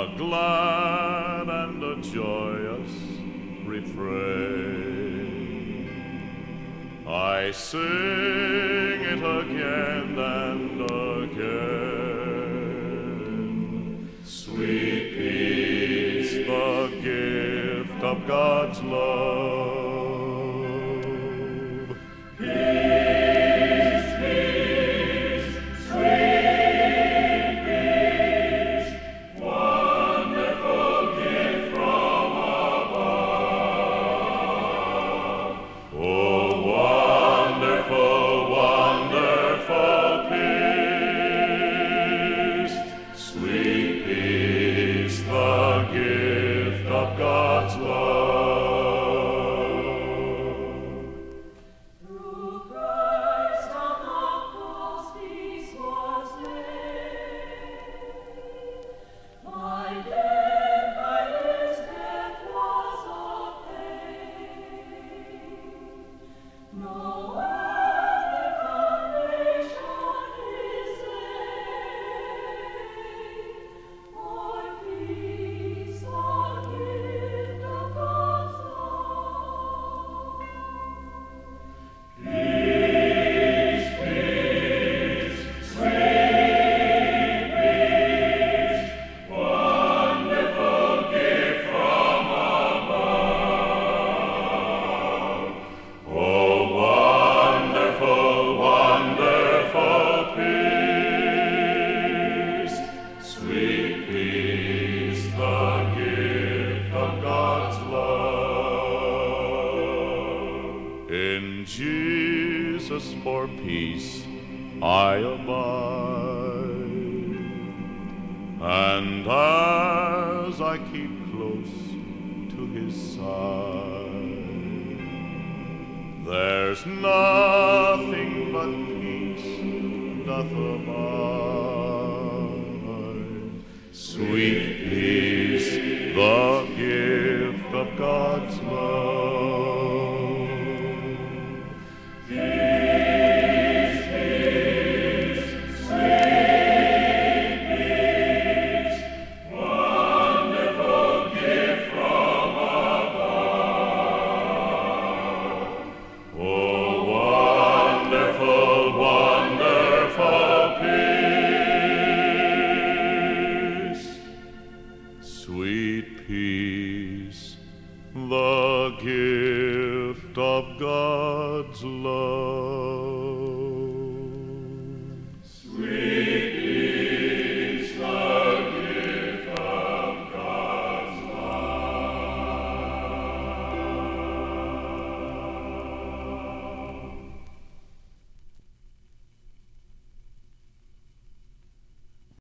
a glad and a joyous refrain. I sing it again and again. Sweet peace, the gift of God's love. Peace, peace, sweet peace, wonderful gift from above. Oh, wonderful, wonderful peace, sweet peace, the gift of God's love. In Jesus for peace I abide, and as I keep close to His side, there's nothing but peace doth abide. Sweet peace, the gift of God's love. Sweet peace, the gift of God's love.